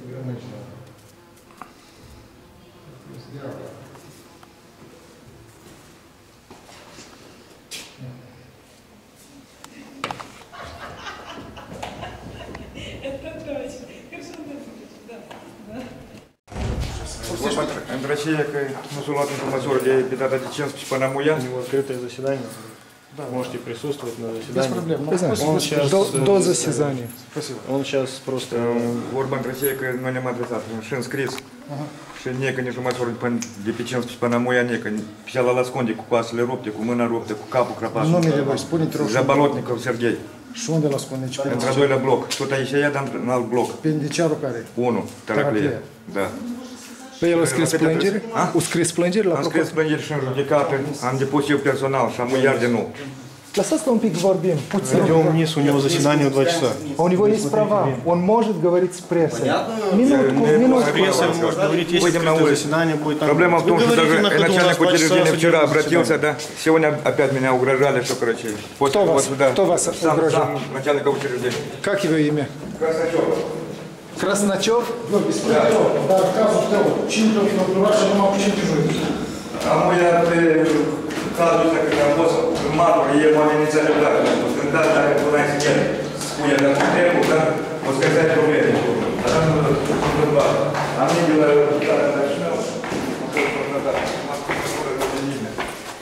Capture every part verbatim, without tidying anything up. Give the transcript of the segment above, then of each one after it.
În Россия, că nu s-a luat nicio măsură de pe data de cincisprezece până muia. У него открытое заседание. Да, можете присутствовать на заседании. Без проблем. Он сейчас, До, э, до заседания. Спасибо. Он сейчас просто... Vorba în Россия, că noi ne-am adresat și înscris. Și necă nici o măsură de pe cincisprezece până muia, necă. Și ala la sconde cu coasele rupte, cu mâna rupte, cu capul crăpat. Numele voi, spuneți rog. Zabalotnikov Serghei. Și unde la Sconeci? Într-al doilea bloc. Tot aici e, dar în alt bloc. Pendiciarul care? Unu, Taraclie. Da. Pe el a scris plângere? A scris plângere la Am scris plângeri și în judecată, am depus eu personal și am iar de nou. Lăsați-l un pic vorbim, puțin. Идем вниз, у него заседание в два часа. У него есть права, он может говорить с прессой. Минутку, минутку. Пресса может говорить, есть открытое заседание, будет там... Проблема в том, Вы что говорите, даже на ходу у нас начальник два часа учреждения вчера судебное обратился, да, сегодня опять меня угрожали, что, короче, после Кто вас- вот сюда. кто вас Сам- угрожал? сам начальника учреждения. Как его имя? Красночев. Красначев? Да, казус тău. Cine te-a torturat și numai cu cine te joci? Am uitat pe cazul ăsta când am fost în marmură, el m-a amenințat de plată. Mi-a spus, când data care puneai să chiar spune, dar cu timpul, dar o să găseai probleme. Dar nu m-a întâmplat. Am venit de la lucrare, dar și nu. Am fost torturat. M-a spus că nu de nimeni.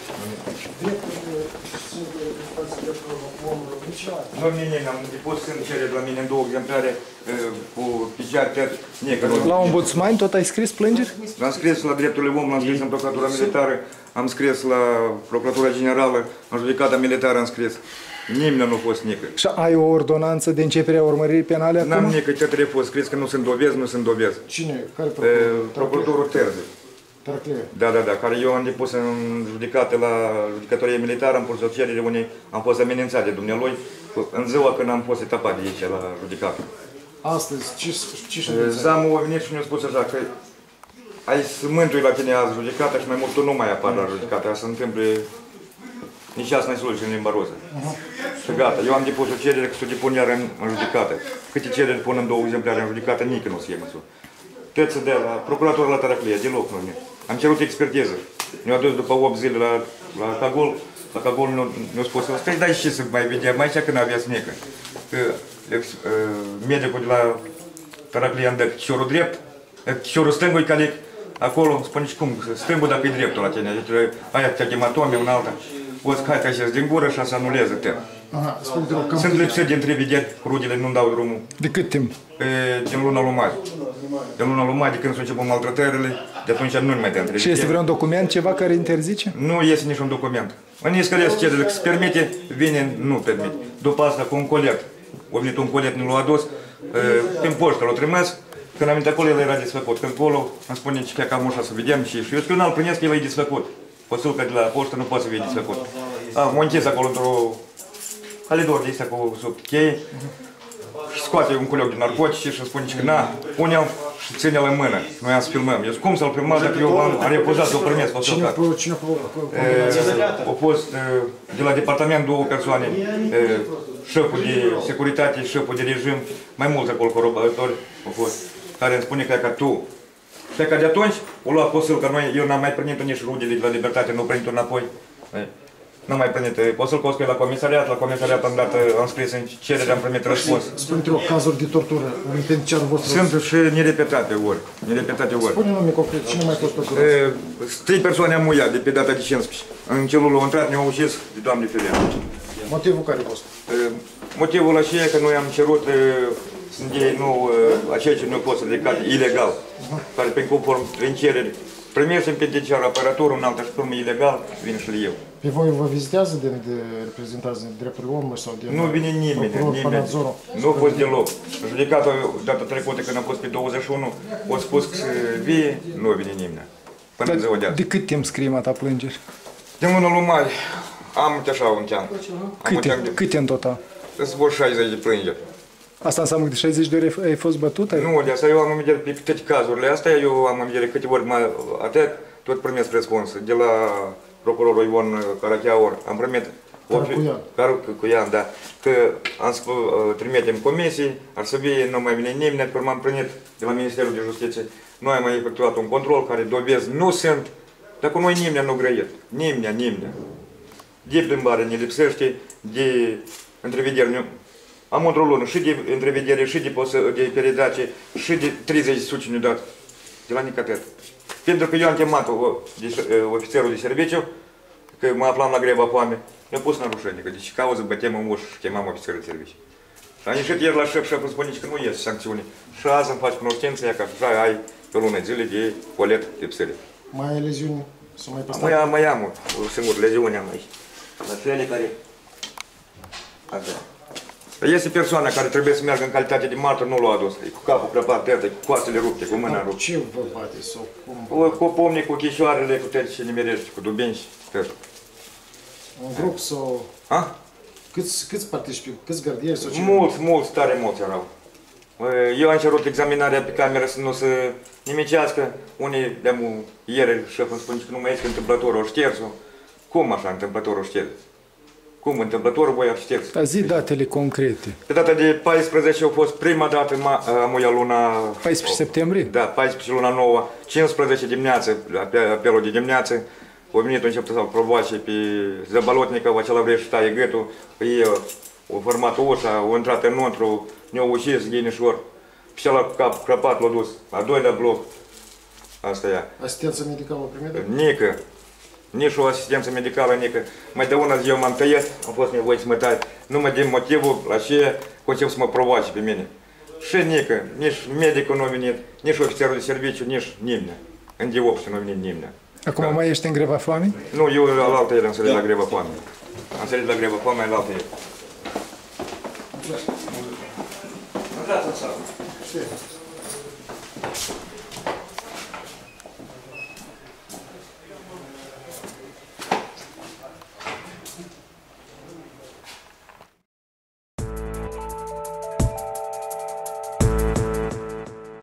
Nu, mine, am depus în cerere la mine în două exemplare cu piciarte negru. La ombudsman tot ai scris plângeri? Am scris la drepturile omului, am scris în Procuratura Militară, am scris la Procuratura Generală, în Judecata Militară am scris. Nimeni nu a fost nică. Și ai o ordonanță de începere a urmăririi penale acum? N-am nică, ce trebuie fost scris că nu sunt dovezi, nu sunt dovezi. Cine? Care procuror? Procuratorul Terzi. Taraclie. Da, da, da, care eu am depus în judecată la judecătorie militară, am pus o cerere unde am fost amenințat de dumnealui în ziua când am fost etapat de aici la judecată. Astăzi, ce, ce și Zamul a venit și mi-a spus așa că ai să mântui la tine azi judecata și mai mult tu nu mai apar la judecată, să se întâmple nici azi mai sluși în limba roză. Și gata, eu am depus o cerere că să o depun iar în, în judecată. Câte cereri pun în două exemplare în judecată, nici nu se ia măsură. Tăță de la procuratorul la Taraclie, deloc nu ne. Am cerut expertiză. Ne-au adus după opt zile la, la Cagol, la Cagol ne-au spus, stai, dai și să mai vedem aici când aveți necă. Că uh, medicul de la Taraclie îmi dă piciorul drept, piciorul stângul e calic, acolo spune și cum, stângul dacă e dreptul la tine, aia te-a hematome, una alta, o să hai ca din gură și să anuleze te. Aha, spune-te rog, cam Sunt lipsit din trei vederi, rudele nu-mi dau drumul. de cât timp? Din luna lui mai. Din luna lui mai, de când s-au început maltratările, de atunci nu mai te întrebi. Și este vreun document, ceva care interzice? Nu este niciun document. În iscălesc cerere, că se permite, vine, nu permite. După asta cu un colet. A venit un colet, ne l-a adus, prin poștă l-a trimis. Când am venit acolo, el era desfăcut. Când acolo, îmi spune că cam așa să vedem și eu spun, îl primesc, el e desfăcut. Posılca de la poștă nu poate să fie desfăcut. Am închis acolo într-o calidor de astea cu sub cheie și scoate un culeoc de narcotice și spune că na, pune-l și ține-l în mână. Noi am să filmăm. Eu zic, cum să-l filmăm dacă eu am refuzat să-l primesc posılca? Au fost de la departament două persoane, șeful de securitate, șeful de regim, mai mulți acolo corobatori au fost, care îmi spune că tu. Și că de atunci o luat posılca, noi, eu n-am mai primit nici rudele de la Libertate, nu primit înapoi. N-am mai primit posılca, o scrie la comisariat, la comisariat am dat, am scris în cerere, am primit răspuns. Spune-te rog, cazuri de tortură în penitenciarul vostru? Sunt și nerepetate ori, nerepetate ori. Spune nume concret, cine mai fost torturat? Trei persoane am muiat de pe data de cincisprezece. În celul l-au intrat, ne-au ucis de Doamne ferește. Motivul care a fost? Motivul așa e că noi am cerut de nu, aceea ce nu pot să ridicat ilegal, care prin conform, prin cereri, primește în penitenciar aparatură, un altă și urmă ilegal, vine și eu. Pe voi vă vizitează de, de reprezentanți de drepturile omului sau de... Nu vine nimeni, nimeni. Nu a fost deloc. Judecata data trecută, când am fost pe douăzeci și unu, a spus că vie, nu vine nimeni. Până în ziua de azi. De cât timp scrii mata plângeri? De mână lui mai, am așa un team. Câte, câte în total? Sunt vreo șaizeci de plângeri. Asta înseamnă că de șaizeci de ori ai fost bătut? Nu, de asta eu am în vedere pe toate cazurile astea, eu am în vedere câte ori mai atât, tot primesc răspuns. De la procurorul Ion Caracheaur am primit Caracuian. Caracuian, da. Că am să uh, trimitem comisii, ar să fie, nu mai vine nimeni, că m-am primit de la Ministerul de Justiție. Noi am mai efectuat un control care dovezi nu sunt, dar cu noi nimeni nu grăiesc. Nimeni, nimeni. De plimbare ne lipsește, de întrevedere. Am într-o lună și de întrevedere, și de, de peridace, și de treizeci suci ne dat de la nicătăt. Pentru că eu am chemat ofițerul de serviciu, că mă aflam la greva foame, mi-a pus narușenică. Deci cauză bătem în ușă și chemam ofițerul de serviciu. Și am ieșit ieri la șef, șeful spune că nu ies sancțiuni. Și azi îmi faci cunoștință, ia că așa ai pe lună zile de colet de psele. Mai ai leziuni? Să mai păstrat? Mai am, mai am o singură leziune am aici. La fele care... Așa. Este persoana care trebuie să meargă în calitate de martor, nu l-a adus. E cu capul crăpat, cu coastele rupte, cu mâna ruptă. Ce vă bate sau cum? Cu, cu pomni, cu chișoarele, cu tări și nimerești, cu dubinci, tot. Un grup sau... Ha? Câți, câți participă? Câți gardieri sau ce? Mulți, mulți, tare mulți erau. Eu am cerut examinarea pe cameră să nu se nimicească. Unii de-am ieri șeful îmi spune că nu mai este întâmplător o șterțul. Cum așa întâmplător o șterț? Cum întâmplător voi ar șterț? Dar zi datele concrete. Pe data de paisprezece a fost prima dată, am ia luna... paisprezece septembrie? Da, paisprezece luna nouă, cincisprezece dimineață, apelul de dimineață. Au venit, a început să-l provoace pe Zăbalotnicov, acela vrea și taie gâtul. Ei au format ușa, au intrat înăuntru, ne-au ucis ghinișor. Și ăla cu capul crăpat l-a dus, la doilea bloc. Asta e. Asistență medicală primită? Nică. Nici o asistență medicală, nică. Mai de una zi eu m-am tăiat, am fost nevoie să mă tai. Numai din motivul la ce încep să mă provoace pe mine. Și nică, nici medicul nu a venit, nici ofițerul de serviciu, nici nimeni. În diopție nu a venit nimeni. Acum Da. mai ești în greva foamei? Nu, eu la altă ieri am sărit la greva foame. Am sărit la greva foame la altă ieri. Intrați în sală.